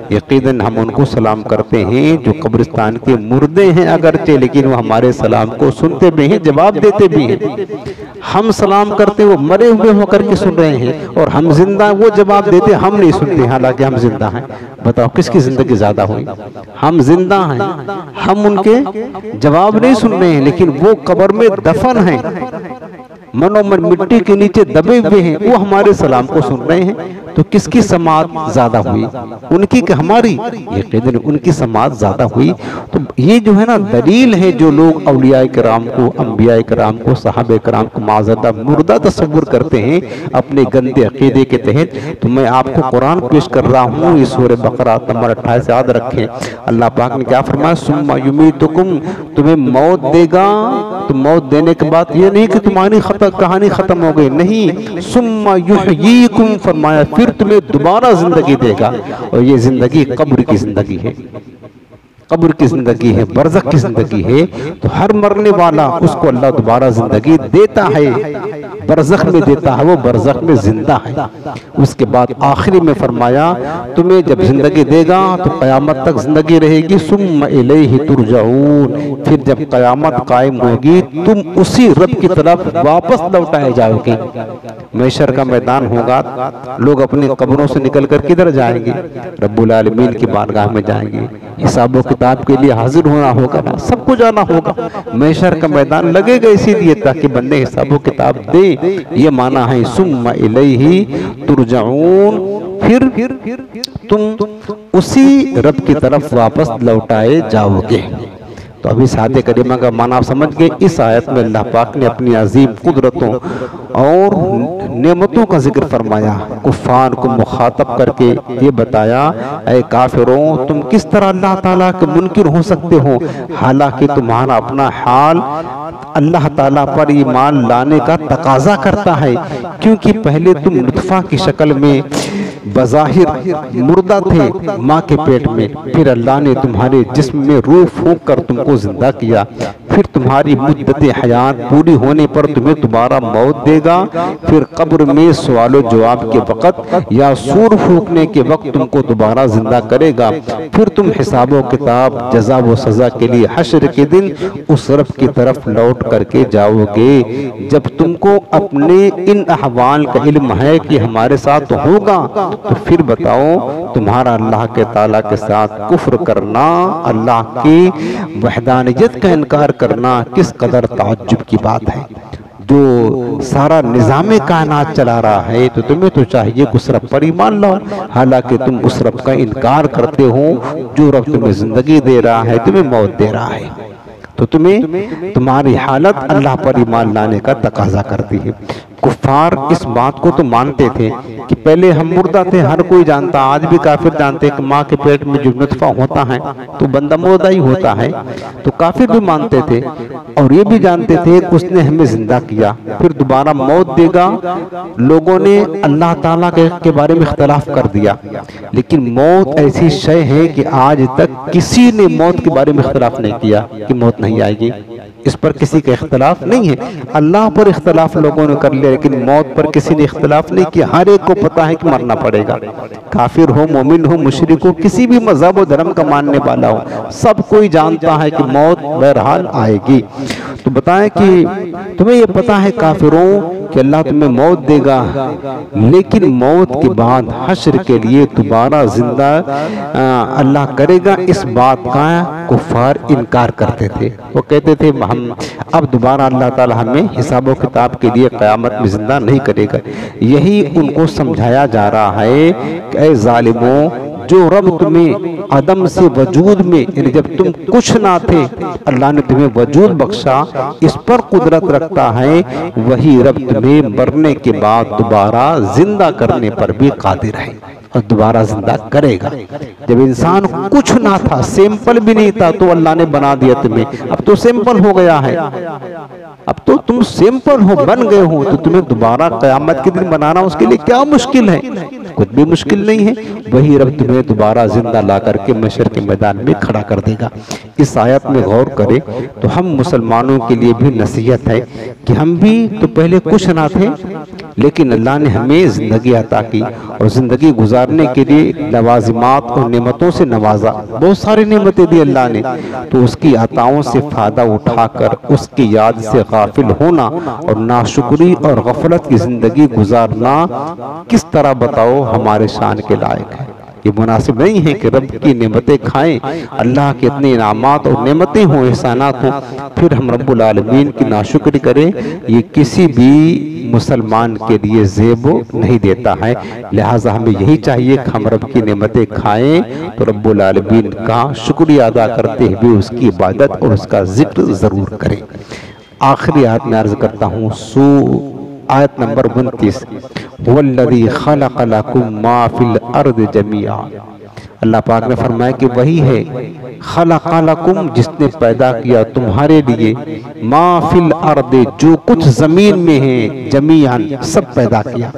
یقیناً ہم ان کو سلام کرتے ہیں جو قبرستان کے مردے ہیں اگرچہ، لیکن وہ ہمارے سلام کو سنتے بھی ہیں، جواب دیتے بھی ہیں۔ ہم سلام کرتے وہ مرے ہوئے ہو کر کے سن رہے ہیں، اور ہم زندہ وہ جواب دیتے ہم نہیں سنتے حالانکہ ہم زندہ ہیں۔ بتاؤ کس کی زندگی زیادہ ہوئی؟ ہم زندہ ہیں، ہم ان کے جواب نہیں سن رہے ہیں، لیکن وہ قبر میں دفن ہیں، منو من مٹی کے نیچے دبے ہوئے ہیں، وہ ہمارے سلام کو سن رہے ہیں۔ تو کس کی سماعت زیادہ ہوئی؟ ان کی کہ ہماری؟ یقیناً ان کی سماعت زیادہ ہوئی۔ تو یہ جو ہے نا دلیل ہے، جو لوگ اولیاء کرام کو، انبیاء کرام کو، صحابہ کرام کو معذرہ مردہ تصور کرتے ہیں اپنے گندے عقیدے کے تحت۔ تو میں آپ کو قرآن پیش کر رہا ہوں، یہ سورہ بقرہ نمبر 28 یاد رکھیں۔ اللہ پاک نے کیا فرمایا؟ ثم یمیتکم، تمہیں موت دے گا۔ تو موت دینے کے بعد یہ نہیں کہ تمہاری کہانی ختم ہو گئی، نہیں، ثم یحییکم، فرمایا پھر تمہیں دوبارہ زندگی دے گا، اور یہ زندگی قبر کی زندگی ہے، قبر کی زندگی ہے، برزخ کی زندگی ہے۔ تو ہر مرنے والا اس کو اللہ دوبارہ زندگی دیتا ہے، برزخ میں دیتا ہے، وہ برزخ میں زندہ ہے۔ اس کے بعد آخری میں فرمایا تمہیں جب زندگی دے گا تو قیامت تک زندگی رہے گی، ثم الیہ ترجعون، پھر جب قیامت قائم ہوگی تم اسی رب کی طرف واپس لوٹائے جاؤ گے۔ محشر کا میدان ہوگا، لوگ اپنی قبروں سے نکل کر کدھر جائیں گے؟ رب العالمین کی بارگاہ میں جائیں گے، حساب و کتاب کے لیے حاضر ہونا ہوگا، سب کو جانا ہوگا۔ محشر کا میدان لگے گا اسی لیے تاکہ بندے حساب و کتاب دے، یہ معنی ہے ثم الیہ ترجعون، پھر تم اسی رب کی طرف واپس لوٹائے جاؤ گے۔ تو ابھی ساتھ کریمہ کا معنی آپ سمجھ گئے۔ اس آیت میں اللہ پاک نے اپنی عظیم قدرتوں اور نعمتوں کا ذکر فرمایا، کفار کو مخاطب کر کے یہ بتایا، اے کافروں تم کس طرح اللہ تعالیٰ کے منکر ہو سکتے ہو، حالانکہ تمہارا اپنا حال اللہ تعالیٰ پر ایمان لانے کا تقاضا کرتا ہے، کیونکہ پہلے تم نطفہ کی شکل میں بظاہر مردہ تھے ماں کے پیٹ میں، پھر اللہ نے تمہارے جسم میں روح پھونک کر تم کو زندہ کیا، پھر تمہاری مدت حیات پوری ہونے پر تمہیں دوبارہ موت دے گا، پھر قبر میں سوال و جواب کے وقت یا سور پھونکنے کے وقت تم کو دوبارہ زندہ کرے گا، پھر تم حساب و کتاب، جزا و سزا کے لیے حشر کے دن اس رب کی طرف لوٹ کر کے جاؤ گے۔ جب تم کو اپنے ان احوال کا علم ہے کہ ہمارے ساتھ ہوگا، تو پھر بتاؤ تمہارا اللہ کے تعالیٰ کے ساتھ کفر کرنا، اللہ کی وحدانیت کا انکار کرنا کس قدر تعجب کی بات ہے۔ جو سارا نظام کائنات چلا رہا ہے تو تمہیں تو چاہیے کہ اس رب پر ایمان لاؤ، حالانکہ تم اس رب کا انکار کرتے ہو جو رب تمہیں زندگی دے رہا ہے، تمہیں موت دے رہا ہے۔ تو تمہاری حالت اللہ پر ایمان لانے کا تقاضا کرتی ہے۔ کفار اس بات کو تو مانتے تھے کہ پہلے ہم مردہ تھے، ہر کوئی جانتا، آج بھی کافر جانتے کہ ماں کے پیٹ میں جو نطفہ ہوتا ہے تو بندہ مردہ ہی ہوتا ہے، تو کافر بھی مانتے تھے، اور یہ بھی جانتے تھے کہ اس نے ہمیں زندہ کیا، پھر دوبارہ موت دے گا۔ لوگوں نے اللہ تعالیٰ کے بارے میں اختلاف کر دیا، لیکن موت ایسی شے ہے کہ آج تک کسی نے موت کے بارے میں اختلاف نہیں کیا کہ موت نہیں آئے گی، اس پر کسی کا اختلاف نہیں ہے۔ اللہ پر اختلاف لوگوں نے کر لیا، لیکن موت پر کسی نے اختلاف نہیں کیا، ہر ایک کو پتا ہے کہ مرنا پڑے گا، کافر ہو، مومن ہو، مشرک ہو، کسی بھی مذہب و دھرم کا ماننے والا ہو، سب کوئی جانتا ہے کہ موت بہرحال آئے گی۔ تو بتائیں کہ تمہیں یہ پتا ہے کافروں کہ اللہ تمہیں موت دے گا، لیکن موت کے بعد حشر کے لیے دوبارہ زندہ اللہ کرے گا، اس بات کا کفار انکار کرتے تھے۔ وہ کہتے تھے ہم اب دوبارہ اللہ تعالی ہمیں حساب و کتاب کے لیے قیامت میں زندہ نہیں کرے گا۔ یہی ان کو سمجھایا جا رہا ہے کہ اے ظالموں، جو رب تمہیں عدم سے وجود میں، یعنی جب تم کچھ نہ تھے اللہ نے تمہیں وجود بخشا، اس پر قدرت رکھتا ہے، وہی رب تمہیں مرنے کے بعد دوبارہ زندہ کرنے پر بھی قادر ہے اور دوبارہ زندہ کرے گا۔ جب انسان کچھ نہ تھا، سیمپل بھی نہیں تھا، تو اللہ نے بنا دیا تمہیں، اب تو سیمپل ہو گیا ہے، اب تو تم سیمپل ہو، بن گئے ہو، تو تمہیں دوبارہ قیامت کے دن بنانا اس کے لیے کیا مشکل ہے؟ کچھ بھی مشکل نہیں ہے، وہی رب تمہیں دوبارہ زندہ لا کر کے محشر کے میدان میں کھڑا کر دے گا۔ اس آیت میں غور کریں تو ہم مسلمانوں کے لیے بھی نصیحت ہے کہ ہم بھی تو پہلے کچھ نہ تھے، لیکن اللہ نے ہمیں زندگی عطا کی اور زندگی گزارنے کے لیے لوازمات اور نعمتوں سے نوازا، بہت ساری نعمتیں دی اللہ نے، تو اس کی عطاؤں سے فائدہ اٹھا کر اس کی یاد سے غافل ہونا اور ناشکری اور غفلت کی زندگی گزارنا کس طرح بتاؤ ہمارے شان کے لائق ہے۔ یہ مناسب نہیں ہے کہ رب کی نعمتیں کھائیں، اللہ کے اتنے انعامات اور نعمتیں ہوں، احسانات ہوں، پھر ہم رب العالمین کی ناشکری کریں۔ یہ کسی بھی مسلمان کے لیے زیب نہیں دیتا ہے، لہٰذا ہمیں یہی چاہیے کہ ہم رب کی نعمتیں کھائیں تو رب العالمین کا شکریہ ادا کرتے ہوئے اس کی عبادت اور اس کا ذکر ضرور کریں۔ آخری آیت میں عرض کرتا ہوں، آیت نمبر 29، وَالَّذِي خَلَقَ لَكُم مَّا فِي الْأَرْضِ جَمِيعًا۔ اللہ پاک نے فرمایا کہ وہی ہے خلق لکم، جس نے پیدا کیا تمہارے لیے، ما فی الارض، جو کچھ زمین میں ہے، جمیعاً، سب پیدا کیا۔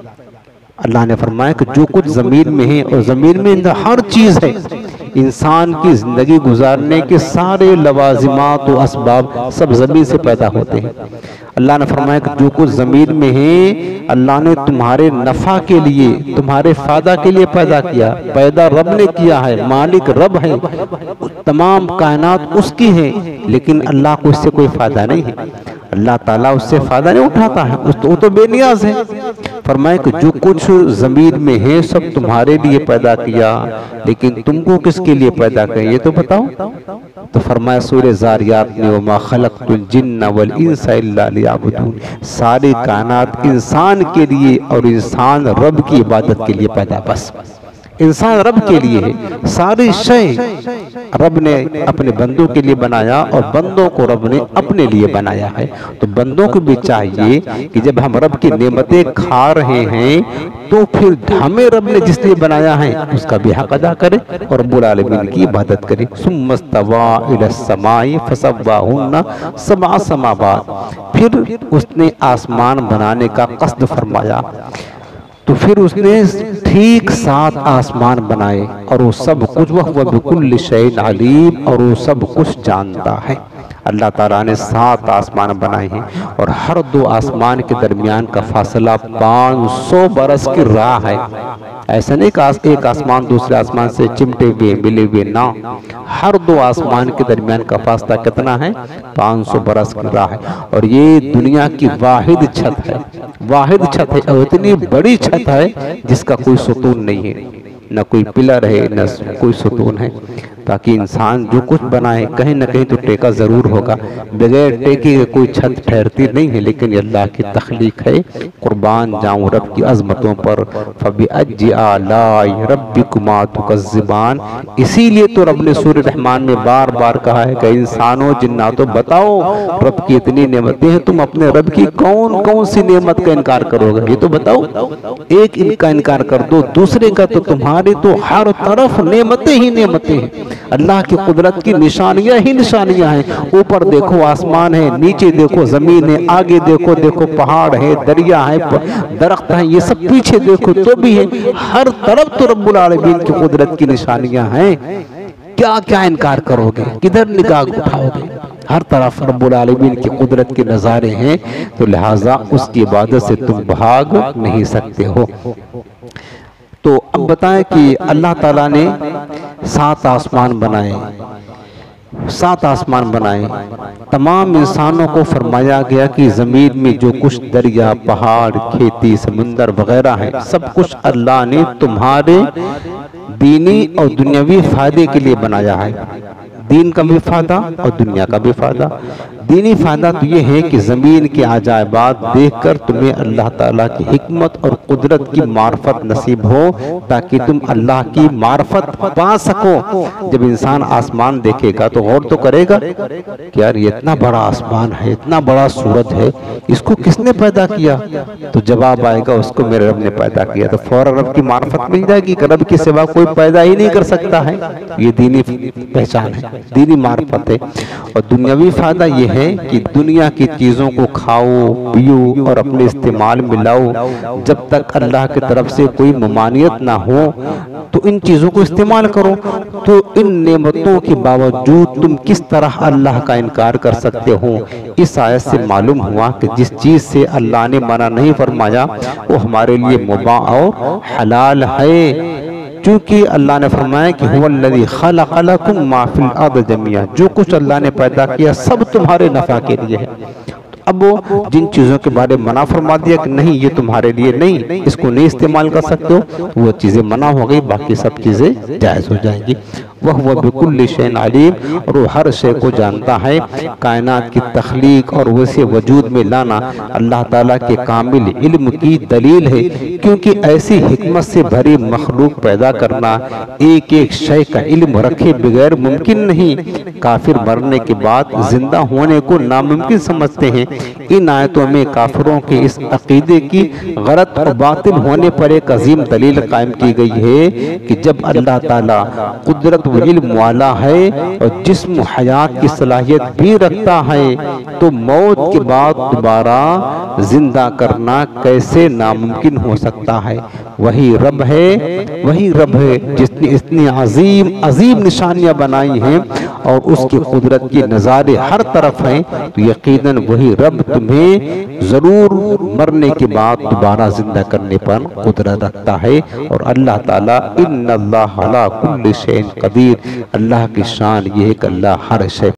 اللہ نے فرمایا کہ جو کچھ زمین میں ہے، اور زمین میں ہر چیز ہے، انسان کی زندگی گزارنے کے سارے لوازمات و اسباب سب زمین سے پیدا ہوتے ہیں۔ اللہ نے فرمایا کہ جو کچھ زمین میں ہے اللہ نے تمہارے نفع کے لیے، تمہارے فائدہ کے لیے پیدا کیا، پیدا رب نے کیا ہے، مالک رب ہے، تمام کائنات اس کی ہے، لیکن اللہ کو اس سے کوئی فائدہ نہیں ہے، اللہ تعالیٰ اس سے فائدہ نہیں اٹھاتا ہے، وہ تو بے نیاز ہے۔ فرمایا کہ جو کچھ زمین میں ہے سب تمہارے لیے پیدا کیا، لیکن تم کو کس کے لیے پیدا کیا یہ تو بتاؤ۔ تو فرمایا سورہ زاریات میں، وَمَا خَلَقْتُ الْجِنَّ وَالْإِنسَ إِلَّا لِيَعْبُدُونِ، ساری کائنات انسان کے لیے اور انسان رب کی عبادت کے لیے پیدا، بس انسان رب کے لیے ہے، ساری شے رب نے اپنے بندوں کے لیے بنایا اور بندوں کو رب نے اپنے لیے بنایا ہے۔ تو بندوں کو بھی چاہیے کہ جب ہم رب کی نعمتیں کھا رہے ہیں تو پھر ہمیں رب نے جس لیے بنایا ہے اس کا بھی حق ادا کرے اور رب العالمین کی عبادت کرے۔ ثم استوى الى السماء فسواهن سبع سماوات، پھر اس نے آسمان بنانے کا قصد فرمایا تو پھر اس نے ٹھیک 7 آسمان بنائے، اور وہ سب کچھ وَهُوَ بِكُلِّ شَيْءٍ عَلِيمٌ، اور وہ سب کچھ جانتا ہے۔ اللہ تعالیٰ نے 7 آسمان بنائے ہیں، اور ہر 2 آسمان کے درمیان کا فاصلہ 500 برس کی راہ ہے۔ ایسا نہیں کہ ایک آسمان دوسرے آسمان سے چمٹے ہوئے ملے ہوئے، نہ، ہر 2 آسمان کے درمیان کا فاصلہ کتنا ہے؟ 500 برس کی راہ ہے، اور یہ دنیا کی واحد چھت ہے، واحد چھت ہے، اور اتنی بڑی چھت ہے جس کا کوئی ستون نہیں ہے، نہ کوئی پلر ہے نہ کوئی ستون ہے، تاکہ انسان جو کچھ بنائے کہیں نہ کہیں تو ٹیکا ضرور ہوگا، بغیر ٹیکے کے کوئی چھت ٹھہرتی نہیں ہے، لیکن یہ اللہ کی تخلیق ہے۔ قربان جاؤں رب کی عظمتوں پر، فَبِأَيِّ آلَاءِ رَبِّكُمَا تُكَذِّبَانِ، اسی لیے تو رب نے سورہ رحمان میں بار بار کہا ہے کہ انسانوں جناتوں بتاؤ رب کی اتنی نعمتیں ہیں، تم اپنے رب کی کون کون سی نعمت کا انکار کرو گے؟ یہ تو بتاؤ، ایک ان کا انکار کر دو، دوسرے کا تو تمہارے تو ہر طرف نعمتیں ہی نعمتیں ہیں، اللہ کی قدرت کی نشانیاں ہی نشانیاں ہیں، اوپر دیکھو آسمان ہے، نیچے دیکھو زمین ہے، آگے دیکھو پہاڑ ہے، دریا ہے، درخت ہیں، یہ سب پیچھے دیکھو تو بھی ہے، ہر طرف تو رب العالمین کی قدرت کی نشانیاں ہیں، کیا کیا انکار کرو گے؟ کدھر نگاہ اٹھاؤ گے؟ ہر طرف رب العالمین کی قدرت کے نظارے ہیں، تو لہٰذا اس کی عبادت سے تم بھاگ نہیں سکتے ہو۔ تو اب بتائیں کہ اللہ تعالیٰ نے 7 آسمان بنائے، 7 آسمان بنائے، تمام انسانوں کو فرمایا گیا کہ زمین میں جو کچھ دریا، پہاڑ، کھیتی، سمندر وغیرہ ہے، سب کچھ اللہ نے تمہارے دینی اور دنیاوی فائدے کے لیے بنایا ہے، دین کا بھی فائدہ اور دنیا کا بھی فائدہ۔ دینی فائدہ تو یہ ہے کہ زمین کے عجائبات دیکھ کر تمہیں اللہ تعالیٰ کی حکمت اور قدرت کی معرفت نصیب ہو، تاکہ تم اللہ کی معرفت پا سکو۔ جب انسان آسمان دیکھے گا تو غور تو کرے گا کہ یار یہ اتنا بڑا آسمان ہے، اتنا بڑا سورج ہے، اس کو کس نے پیدا کیا؟ تو جواب آئے گا اس کو میرے رب نے پیدا کیا، تو فوراً رب کی معرفت مل جائے گی کہ رب کے سوا کوئی پیدا ہی نہیں کر سکتا ہے۔ یہ دینی پہچان ہے۔ دینی معرفت ہے۔ اور دنیاوی فائدہ یہ ہے کہ دنیا کی چیزوں کو کھاؤ پیو اور اپنے استعمال میں لاؤ، جب تک اللہ کی طرف سے کوئی ممانعت نہ ہو تو ان چیزوں کو استعمال کرو۔ تو ان نعمتوں کے باوجود تم کس طرح اللہ کا انکار کر سکتے ہو؟ اس آیت سے معلوم ہوا کہ جس چیز سے اللہ نے منع نہیں فرمایا وہ ہمارے لیے مباح اور حلال ہے، چونکہ اللہ نے فرمایا کہ هو الذی خلق لکم ما فی الارض جميعا، جو کچھ اللہ نے پیدا کیا سب تمہارے نفع کے لیے ہے۔ اب وہ جن چیزوں کے بارے منع فرما دیا کہ نہیں یہ تمہارے لیے نہیں، اس کو نہیں استعمال کر سکتے ہو، وہ چیزیں منع ہو گئی، باقی سب چیزیں جائز ہو جائیں گی۔ وَهُوَ بِكُلِّ شَيْءٍ عَلِيمٌ، اور وہ ہر شے کو جانتا ہے۔ کائنات کی تخلیق اور اسے وجود میں لانا اللہ تعالیٰ کے کامل علم کی دلیل ہے، کیونکہ ایسی حکمت سے بھری مخلوق پیدا کرنا ایک ایک شے کا علم رکھے بغیر ممکن نہیں۔ کافر مرنے کے بعد زندہ ہونے کو ناممکن سمجھتے ہیں۔ ان آیتوں میں کافروں کے اس عقیدے کی غلط اور باطل ہونے پر ایک عظیم دلیل قائم کی گئی ہے کہ جب اللہ تعالیٰ قدرت و علم والا ہے اور جسم و حیات کی صلاحیت بھی رکھتا ہے تو موت کے بعد دوبارہ زندہ کرنا کیسے ناممکن ہو سکتا ہے؟ وہی رب ہے جس نے اتنی عظیم نشانیاں بنائی ہیں اور اس کی قدرت کی نظارے ہر طرف ہیں، تو یقیناً وہی رب تمہیں ضرور مرنے کے بعد دوبارہ زندہ کرنے پر قدرت رکھتا ہے۔ اور اللہ تعالیٰ ان اللہ علی کل شیء قدیر، اللہ کی شان یہ ہے کہ اللہ ہر شے